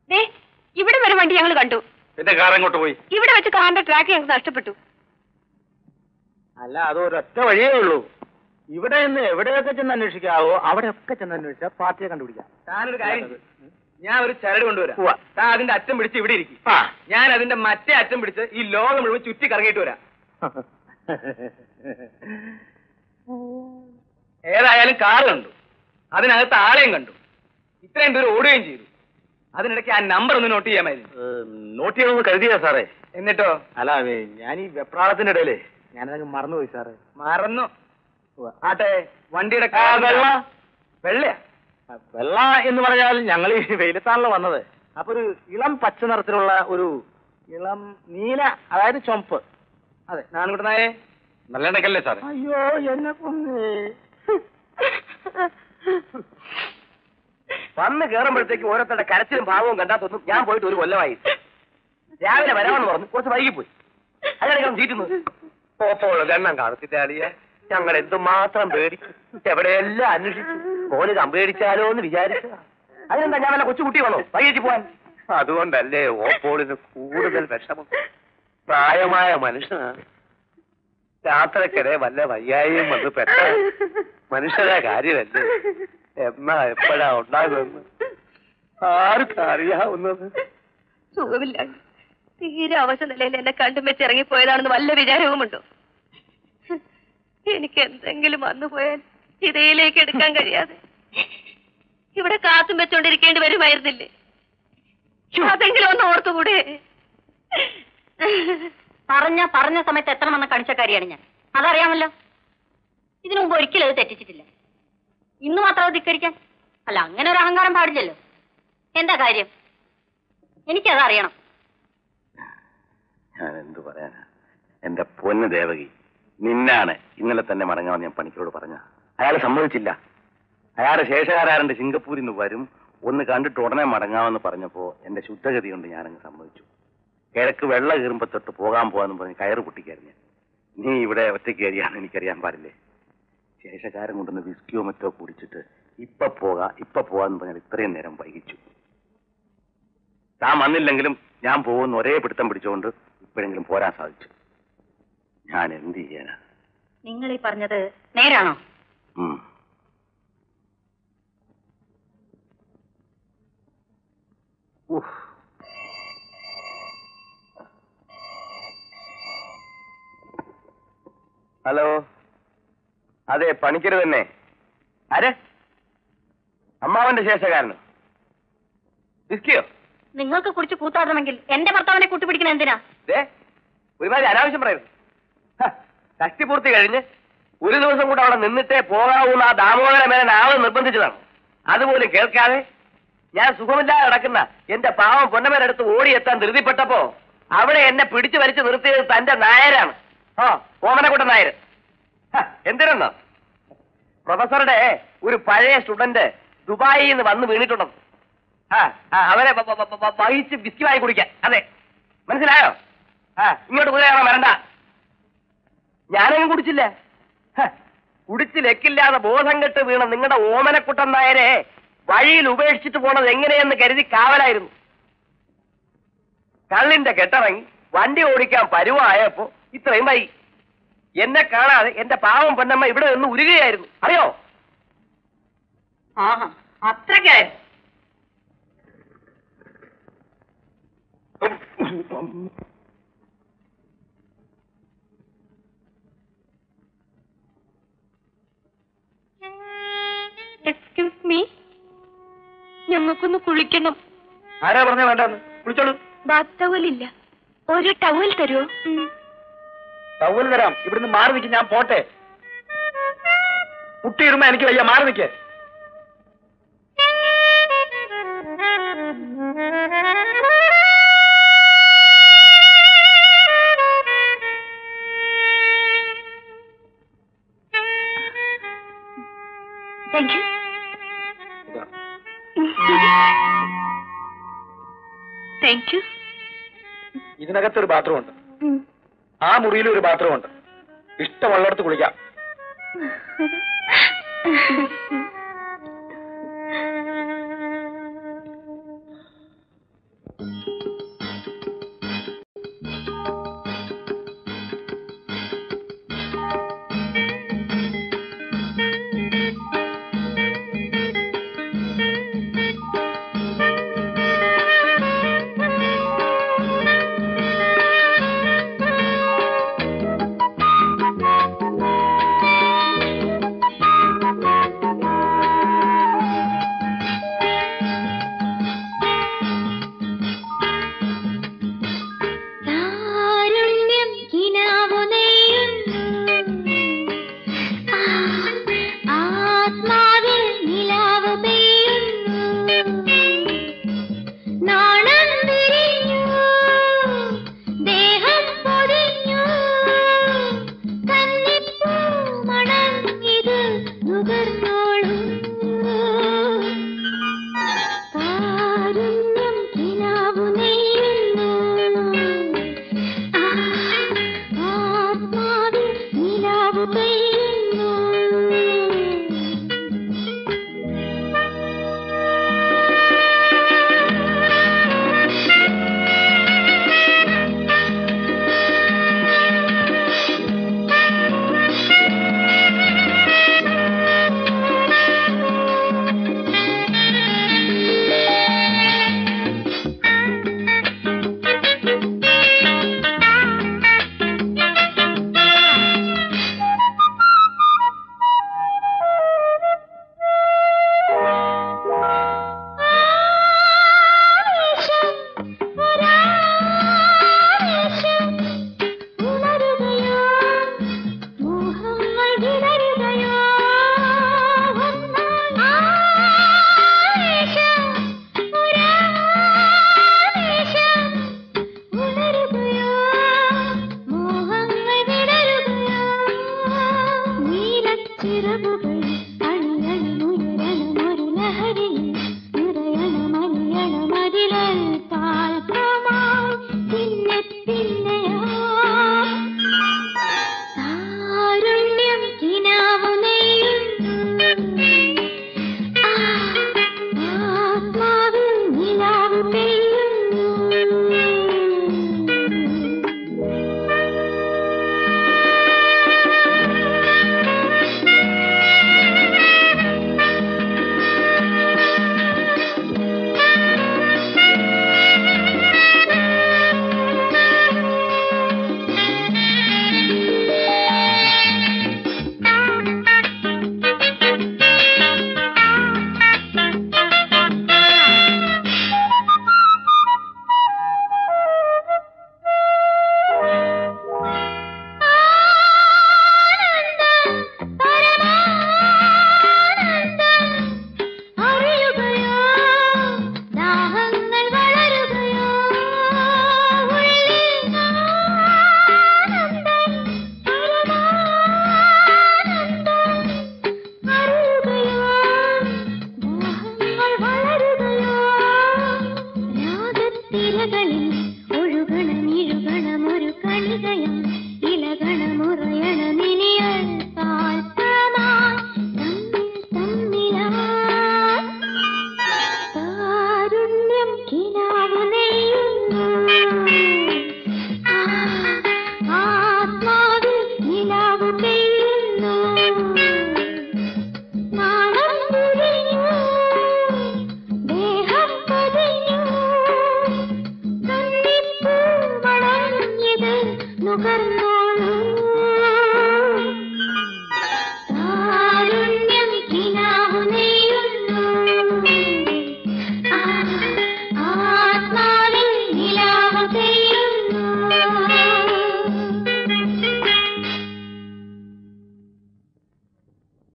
ഇവിടെ വരെ വണ്ടി ഞങ്ങൾ കണ്ടു. എന്റെ കാർ എങ്ങോട്ട് പോയി? ഇവിടെ വെച്ച് കാറിന്റെ ട്രാക്ക് ഞങ്ങൾക്ക് നഷ്ടപ്പെട്ടു. അല്ല, അതൊരൊറ്റ വഴിയേ ഉള്ളൂ. ഇവിടെ നിന്ന് എവിടെയൊക്കെ ചെന്ന് അന്വേഷിക്കാവോ അവിടെയൊക്കെ ചെന്ന് അന്വേഷിച്ചാൽ പാർട്ടിയെ കണ്ടുപിടിക്കാം. താനൊരു കാര്യം, ഞാൻ ഒരു ചരട് കൊണ്ടുവരാം. താൻ അതിന്റെ അറ്റം പിടിച്ച് ഇവിടെ ഇരിക്കും. ഞാൻ അതിന്റെ മറ്റേ അറ്റം പിടിച്ച് ഈ ലോകം മുഴുവൻ ചുറ്റി കറങ്ങിയിട്ട് വരാം. ഏതായാലും കാറ് കണ്ടു, അതിനകത്ത് ആളെയും കണ്ടു, ഇത്രയും ദൂരം ഓടുകയും ചെയ്തു. അതിനിടയ്ക്ക് ആ നമ്പർ ഒന്ന് നോട്ട് ചെയ്യാമായിരുന്നു. നോട്ട് ചെയ്യണമെന്ന് കരുതിയാ സാറേ. എന്നിട്ടോ? അല്ല, ഞാൻ ഈ വെപ്രാളത്തിന്റെ ഇടയിലേ ഞാനതങ്ങ് മറന്നുപോയി സാറേ. മറന്നു? ആട്ടെ, വണ്ടിയുടെ വെള്ളയാ? വെള്ള എന്ന് പറഞ്ഞാൽ ഞങ്ങൾ ഈ വെയിലത്താണല്ലോ വന്നത്. അപ്പൊ ഒരു ഇളം പച്ച നിറത്തിലുള്ള ഒരു ഇളം നീല, അതായത് ചുമപ്പ്. അതെ. നാണുകുട്ടനായേ, നല്ലണ്ടല്ലേ സാറേ? അയ്യോ, എന്നെ കൊന്നേ. വന്ന് കയറുമ്പോഴത്തേക്ക് ഓരോരുത്തരുടെ കരച്ചിലും ഭാവവും കണ്ടാത്തൊന്നും ഞാൻ പോയിട്ട് ഒരു കൊല്ലമായി. രാവിലെ വരാമെന്ന് പറഞ്ഞു, കുറച്ച് വൈകിപ്പോയി. അതിനിടയ്ക്ക് ചീറ്റുന്നത് പോപ്പോളൂ. എണ്ണം കാണത്തില്ല. ഞങ്ങൾ എന്തുമാത്രം പേടിച്ചു, എവിടെയെല്ലാം അന്വേഷിച്ചു. മോന് കമ്പേടിച്ചാലോ എന്ന് വിചാരിച്ച. അതിനെന്താ, ഞാൻ വല്ല കൊച്ചുകുട്ടി വേണോ വൈകിട്ട് പോവാൻ? അതുകൊണ്ടല്ലേ ഓപ്പോളിന് കൂടുതൽ വിഷമം. പ്രായമായ മനുഷ്യനാണ്. രാത്രിക്കിടെ വല്ല വയ്യായും വന്ന് പെട്ട മനുഷ്യരെ കാര്യമല്ലേ. എന്നാ എപ്പോഴാ ഉണ്ടാകുമെന്ന് ആർക്കും അറിയാവുന്നത്. സുഖമില്ല, തീരെ അവശ നിലയിൽ എന്നെ കണ്ടും വെച്ച് ഇറങ്ങിപ്പോയതാണെന്ന് വല്ല വിചാരവുമുണ്ടോ? എനിക്ക് എന്തെങ്കിലും വന്നുപോയാൽ ചിതയിലേക്ക് എടുക്കാൻ കഴിയാതെ ഇവിടെ കാത്തും വെച്ചോണ്ടിരിക്കേണ്ടി വരുമായിരുന്നില്ലേ? അതെങ്കിലും ഒന്ന് ഓർത്തുകൂടെ? പറഞ്ഞ സമയത്ത് എത്ര വന്ന കണിച്ചക്കാരിയാണ് ഞാൻ, അതറിയാമല്ലോ. ഇതിനു മുമ്പ് ഒരിക്കലും അത് തെറ്റിച്ചിട്ടില്ല. ഇന്ന് മാത്രം അത് ധിക്കരിക്കാൻ? അല്ല, അങ്ങനെ ഒരു അഹങ്കാരം പാടില്ലല്ലോ. എന്താ കാര്യം? എനിക്കതറിയണം. ഞാൻ എന്തു പറയാനാ എന്റെ പൊന്ന് ദേവകി, നിന്നാണ് ഇന്നലെ തന്നെ മടങ്ങാമെന്ന് ഞാൻ പണിക്കരോട് പറഞ്ഞ. അയാൾ സമ്മതിച്ചില്ല. അയാളുടെ ശേഷകാരാരണ്ട് സിംഗപ്പൂരിൽ നിന്ന് വരും, ഒന്ന് കണ്ടിട്ട് ഉടനെ മടങ്ങാമെന്ന് പറഞ്ഞപ്പോ എന്റെ ശുദ്ധഗതി കൊണ്ട് ഞാനങ്ങ് സമ്മതിച്ചു. കിഴക്ക് വെള്ള കീറുമ്പോ തൊട്ട് പോകാന്ന് പറഞ്ഞ് കയറ് പൊട്ടിക്കായിരുന്നു. നീ ഇവിടെ ഒറ്റയ്ക്ക് കയറിയാന്ന് എനിക്കറിയാൻ പാടില്ലേ? ശേഷകാരം കൊണ്ടുവന്ന് വിസ്കിയോ മറ്റോ കുടിച്ചിട്ട് ഇപ്പൊ പോകാന്ന് പറഞ്ഞാൽ ഇത്രയും നേരം വൈകിച്ചു. താൻ വന്നില്ലെങ്കിലും ഞാൻ പോകുന്ന ഒരേ പിടുത്തം പിടിച്ചുകൊണ്ട് ഇപ്പോഴെങ്കിലും പോരാൻ സാധിച്ചു. ഞാൻ എന്ത് ചെയ്യാനാ? നിങ്ങൾ ഈ പറഞ്ഞത് നേരാണോ? ഹലോ, അതെ, പണിക്കര് തന്നെ. ആര്? അമ്മാവന്റെ ശേഷകാരനോ? വിസ്കിയോ? നിങ്ങൾക്ക് കുറിച്ച് കൂത്താടണമെങ്കിൽ എന്റെ ഭർത്താവിനെ കൂട്ടുപിടിക്കണം എന്തിനാ? ഒരുമാതിരി അനാവശ്യം പറയുന്നു. കഷ്ടിപൂർത്തി കഴിഞ്ഞ് ഒരു ദിവസം കൂടെ അവിടെ നിന്നിട്ടേ പോകാവൂന്ന് ആ ദാമോദര മേനൻ ആള് നിർബന്ധിച്ചതാണ്. അതുപോലും കേൾക്കാതെ ഞാൻ സുഖമില്ലാതെ നടക്കുന്ന എന്റെ പാവം പൊന്നമേനടുത്ത് ഓടിയെത്താൻ ധൃതിപ്പെട്ടപ്പോ അവിടെ എന്നെ പിടിച്ചു വലിച്ചു നിർത്തിയത് തന്റെ നായരാണ്. ഓമനക്കുട്ടൻ നായർ. എന്തിനെന്നോ, പ്രൊഫസറുടെ ഒരു പഴയ സ്റ്റുഡന്റ് ദുബായിൽ നിന്ന് വന്ന് വീണിട്ടുണ്ടെന്ന്. അവരെ വഹിച്ച് വിസ്കി വാങ്ങി കുടിക്കാൻ. അതെ, മനസ്സിലായോ? ഇങ്ങോട്ട് കുതിരയാണോ വരണ്ട. ഞാനങ്ങ് കുടിച്ചില്ല. കുടിച്ച് ലെക്കില്ലാതെ ബോധം കെട്ട് വീണ നിങ്ങളുടെ ഓമനക്കുട്ടൻ നായരെ വഴിയിൽ ഉപേക്ഷിച്ചിട്ട് പോണത് എങ്ങനെയെന്ന് കരുതി കാവലായിരുന്നു. കള്ളിന്റെ കെട്ടിറങ്ങി വണ്ടി ഓടിക്കാൻ പരുവായപ്പോ ഇത്രയും വൈകി. എന്നെ കാണാതെ എന്റെ പാവം പൊന്നമ്മ ഇവിടെ നിന്ന് ഉരുകയായിരുന്നു. അറിയോ? അത്രയ്ക്കായിരുന്നു. എക്സ്ക്യൂസ് മീ, ഞങ്ങൾക്കൊന്ന് കുളിക്കണം. ആരാ പറഞ്ഞ വേണ്ടെന്ന്? കുളിച്ചോളൂ. ബാത്ത് ടവലില്ല, ഒരു ടവൽ തരുമോ? ടവൽ തരാം. ഇവിടുന്ന് മാറി നിൽക്കും, ഞാൻ പോട്ടെ. മുട്ടിയിടുമ്പോ എനിക്ക് വയ്യ, മാറി നിൽക്കേ. Thank you. Thank you. ഇതിനകത്തൊരു ബാത്റൂം ഉണ്ട്, ആ മുറിയിലും ഒരു ബാത്റൂം ഉണ്ട്. ഇഷ്ടമുള്ളിടത്ത് കുളിക്കാം. ഇലകളിൽ ഒഴുകണമിഴുകണമൊരു കണികയം ഇലകണമുറയണമിനിയൽ താരുണ്യം കിനാവു നെയ്യുന്നു ആത്മാവിൽ നിലാവു പെയ്യുന്നു നാണം മുറിഞ്ഞു ദേഹം പതിഞ്ഞു കന്നിപ്പൂ വളഞ്ഞത് നുകർന്നോളൂ